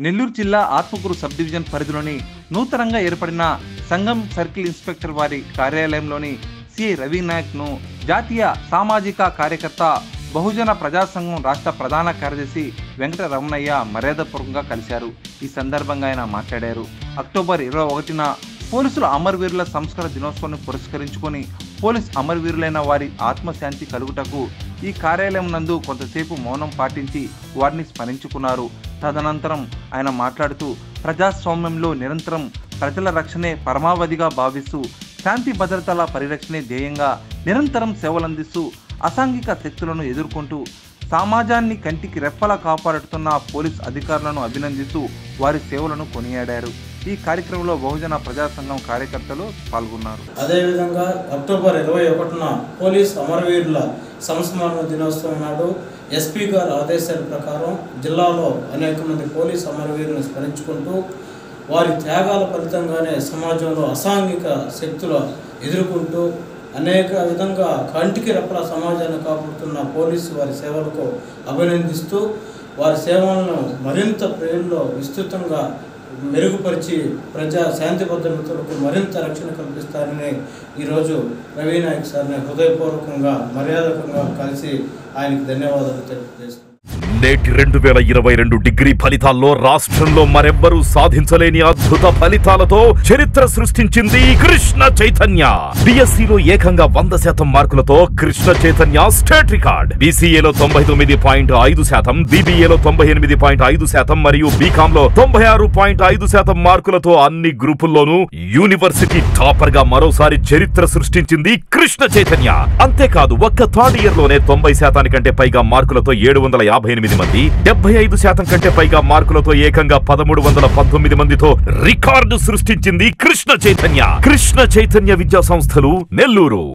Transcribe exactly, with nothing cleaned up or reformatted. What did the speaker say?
నెల్లూరు జిల్లా Atmakur sub division పరిధిలోని నూతనంగా ఏర్పడిన సంఘం సర్కిల్ ఇన్స్పెక్టర్ వారి కార్యాలయంలోని సిఐ రవి నాయక్ను జాతీయ సామాజిక కార్యకర్త బహుజన ప్రజా సంఘం రాష్ట్ర ప్రధాన కార్యదర్శి వెంకట రమణయ్య మర్యాదపూర్వకంగా కలిశారు. ఈ సందర్భంగా ఆయన మాట్లాడారు. అక్టోబర్ ఇరవై ఒకటిన పోలీసుల అమరవీరుల సంస్కార దినోత్సవాన్ని పురస్కరించుకొని పోలీస్ అమరవీరులైన వారి ఆత్మశాంతి కలుగుటకు ఈ కార్యాలయం నందు కొంతసేపు మౌనం పాటించి వారిని స్మరించుకున్నారు. తదనంతరం ఆయన మాట్లాడుతూ ప్రజాస్వామ్యంలో నిరంతరం ప్రజల రక్షణే పరమావధిగా భావిస్తూ శాంతి భద్రతల పరిరక్షణే ధ్యేయంగా నిరంతరం సేవలందిస్తూ అసాంఘిక శక్తులను ఎదుర్కొంటూ సమాజాన్ని కంటికి రెప్పలా కాపాడుతున్న పోలీస్ అధికారులను అభినందిస్తూ వారి సేవలను కొనియాడారు. ఈ కార్యక్రమంలో బహుజన ప్రజా సంఘం కార్యకర్తలు పాల్గొన్నారు. అదేవిధంగా అక్టోబర్ ఇరవై ఒకటిన పోలీస్ అమరవీరుల సంస్మరణ దినోత్సవం నాడు ఎస్పీ గారి ఆదేశాల ప్రకారం జిల్లాలో అనేక మంది పోలీస్ అమరవీరులను స్మరించుకుంటూ వారి త్యాగాల ఫలితంగానే సమాజంలో అసాంఘిక శక్తులు ఎదుర్కొంటూ అనేక విధంగా కంటికి రెప్పల సమాజాన్ని కాపాడుతున్న పోలీసు వారి సేవలకు అభినందిస్తూ వారి సేవలను మరింత ప్రజల్లో విస్తృతంగా మెరుగుపరిచి ప్రజా శాంతి భద్రతలకు మరింత రక్షణ కల్పిస్తారని ఈరోజు రవి నాయక్ సార్ని హృదయపూర్వకంగా మర్యాదకంగా కలిసి ఆయనకు ధన్యవాదాలు తెలియజేస్తున్నాను. నేటి రెండు వేల ఇరవై రెండు డిగ్రీ ఫలితాల్లో రాష్ట్రంలో మరెవ్వరూ సాధించలేని అద్భుత ఫలితాలతో చరిత్ర సృష్టించింది కృష్ణ చైతన్య. బిఎస్సిలో ఏకంగా వంద శాతం మార్కులతో కృష్ణ చైతన్య స్టేట్ రికార్డ్. బీసీఏలో తొంభై తొమ్మిది పాయింట్ ఐదు శాతం, బీబీఏలో తొంభై ఎనిమిది పాయింట్ ఐదు శాతం మరియు బీకామ్ లో తొంభై ఆరు పాయింట్ ఐదు శాతం మార్కులతో అన్ని గ్రూపుల్లోనూ యూనివర్సిటీ టాపర్ గా మరోసారి చరిత్ర సృష్టించింది కృష్ణ చైతన్య. అంతేకాదు ఒక్క థర్డ్ ఇయర్ లోనే తొంభై శాతానికంటే పైగా మార్కులతో ఏడు వందల యాభై ఎనిమిది మంది, డెబ్బై ఐదు శాతం కంటే పైగా మార్కులతో ఏకంగా పదమూడు వందల పంతొమ్మిది మందితో రికార్డు సృష్టించింది కృష్ణ చైతన్య. కృష్ణ చైతన్య విద్యా సంస్థలు, నెల్లూరు.